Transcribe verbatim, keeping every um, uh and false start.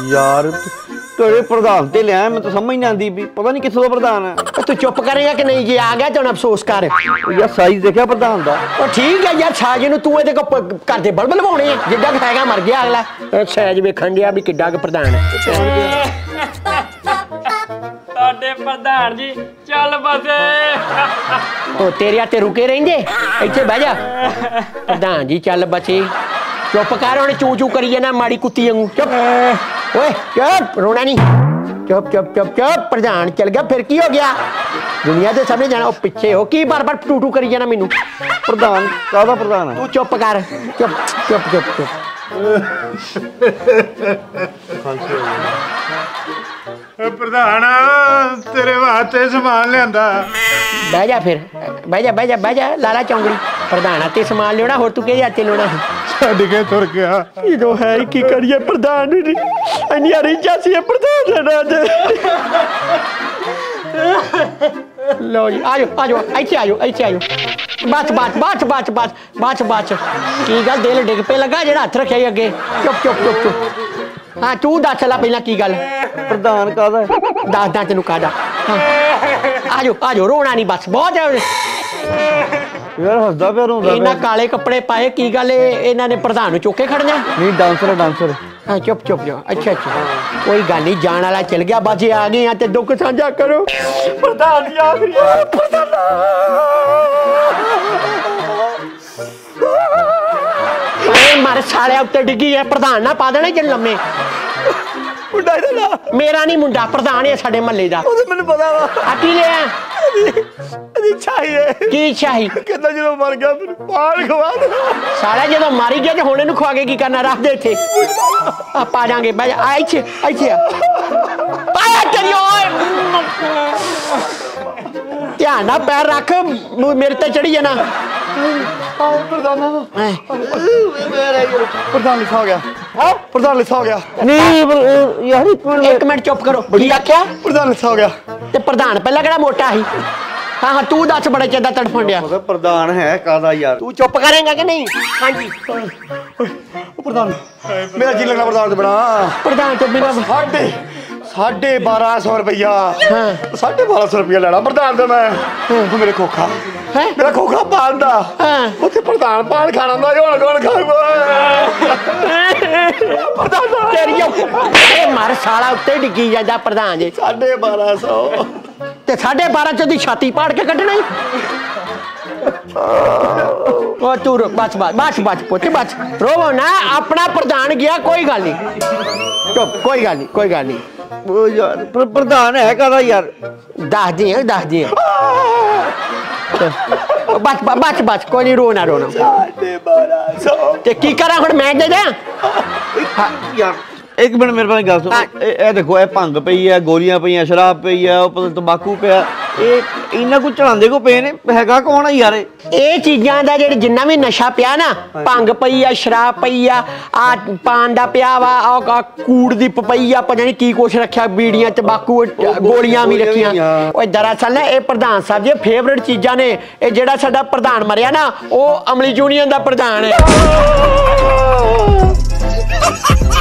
यार तेरे प्रधान ते लिया मैं तो समझ नहीं आती भी पता नहीं किसों प्रधान है। तू चुप करेगा कि नहीं? जी आ गया तो अफसोस कर यार साइज देखा प्रधान दा। ठीक है यार साइज नु तू ਇਹਦੇ ਕੋ ਘਰ ਦੇ ਬਲਬਲ ਪਾਉਣੇ ਆ ਜਿੱਡਾ ਕ ਹੈਗਾ ਮਰ ਗਿਆ ਅਗਲਾ ਸਾਈਜ਼ ਵੇਖਣ ਡਿਆ ਵੀ ਕਿੱਡਾ ਕ ਪ੍ਰਧਾਨ ਹੈ। ਸਾਡੇ ਪ੍ਰਧਾਨ ਜੀ ਚੱਲ ਬਸੇ ਉਹ ਤੇਰੇ ਹੱਥੇ ਰੁਕੇ ਰਹਿੰਦੇ ਇੱਥੇ ਬਹਿ ਜਾ। ਪ੍ਰਧਾਨ ਜੀ ਚੱਲ ਬਸੇ चुप कर उन्हें चू चू करिए ना माड़ी कुत्ती वांगू। चुप ओए चुप रोना नहीं। चुप चुप चुप चुप प्रधान चल गया फिर की हो गया? दुनिया के सामने जाना पिछे हो की बार बार टू टू करी जाना मैनू। प्रधान कादा प्रधान है? तू चुप कर चुप चुप चुप चुप प्रधान तेरे वास्ते समान लिया। बह जा फिर बह जा बह जा बह जा लाला चौंगड़ी प्रधान हाथे समान लिया होर तू किहदे हाथे लिया? छड्ड के तुर गया जो है की करिए प्रधान इन्नियां रीझां सी प्रधान लो जी आ जाओ आ जाओ इत्थे आ जाओ इत्थे आ जाओ बस बस बस बस बस बस बस की गल दिल डिग पे लगा जेड़ा हथ रखे अगे। चुप चुप चुप चुप हाँ तू दस ला पहला की गल प्रधान कादा दस दा तेनू कादा। आ जाओ आ जाओ रोना नहीं बस बहुत यार हसदा पे रोंदा इन्ना काले कपड़े पाए की गल इन्हां ने प्रधान नूं चुके खड़ना? नहीं डांसर डांसर हाँ चुप चुप जाओ। अच्छा अच्छा कोई गल नहीं जान वाला चल गया बस आ गए हैं ते दुख साझा करो। प्रधान जी आखिरी मारे साले उत्ते डिगी है प्रधान ना पा देना जन लम्मे मेरा नहीं मुंडा प्रधान है साडे महल्ले दा। मैनू पता वा आटी ले की शाही कहता जो मर गया फिर पान खवा दो साला जो मारी गया हुणे नूं खवा के की करना रख दे इत्थे पा जाएंगे बह जा इत्थे इत्थे पाया तेरी ओए ध्यान ना पैर रख मेरे ते चढ़ी जाना। प्रधान प्रधान लिखा हो गया प्रधान लिखा हो गया नहीं यार एक मिनट चुप करो की आख्या? प्रधान लिखा हो गया ते प्रधान पहला केड़ा मोटा ही? हाँ हाँ तू दस बड़ा चंदा तड़फन दिया प्रधान है कादा यार तू चुप करेगा कि नहीं? हाँ जी प्रधान मेरा जी लगना प्रधान बना प्रधान तो बिना साढ़े साढ़े बारह सौ रुपया साढ़े बारह सौ रुपया लेना प्रधान तो मैं मेरे खोखा मेरा खोखा पान दा उत्थे प्रधान पान खाना दा कौन कौन खाऊगा प्रधान तेरी मार साला उत्ते डिगी जांदा प्रधान जी साढ़े बारह सौ ते साढ़े बारह सौ दी छाती पाड़ के कटना ही ओ तू बस बस बस बस पुੱਤ बस रोवो ना अपना प्रधान गया कोई गल नहीं चुप कोई गल नहीं कोई गल नहीं वो यार प्रधान है कादा यार दस दी दस दी बस बस बस कोई नहीं रोना रोना साढ़े बारह सौ ते की करा हुण मैं दे दे यार एक मिनट मेरे पास गल सुन ए देखो ए भंग पई है गोलियां पईयां शराब पई है ऊपर तंबाकू पिया ਇਹ ਇਹਨਾਂ ਕੋ ਚੜਾਉਂਦੇ ਕੋ ਪਏ ਨੇ ਹੈਗਾ ਕੌਣ ਆ ਯਾਰ ਇਹ ਚੀਜ਼ਾਂ ਦਾ ਜਿਹੜੇ ਜਿੰਨਾ ਵੀ ਨਸ਼ਾ ਪਿਆ ਨਾ ਭੰਗ ਪਈ ਆ ਸ਼ਰਾਬ ਪਈ ਆ ਆ ਪਾਨ ਦਾ ਪਿਆ ਵਾ ਆ ਕੂੜ ਦੀ ਪਈ ਆ ਪਤਾ ਨਹੀਂ ਕੀ ਕੁਛ ਰੱਖਿਆ ਬੀੜੀਆਂ ਤੰਬਾਕੂ ਗੋਲੀਆਂ ਵੀ ਰੱਖੀਆਂ ਓਏ ਦਰਅਸਲ ਨਾ ਇਹ ਪ੍ਰਧਾਨ ਸਾਹਿਬ ਜੀ ਫੇਵਰਿਟ ਚੀਜ਼ਾਂ ਨੇ ਇਹ ਜਿਹੜਾ ਸਾਡਾ ਪ੍ਰਧਾਨ ਮਰਿਆ ਨਾ ਉਹ ਅਮਲੀ ਯੂਨੀਅਨ ਦਾ ਪ੍ਰਧਾਨ ਹੈ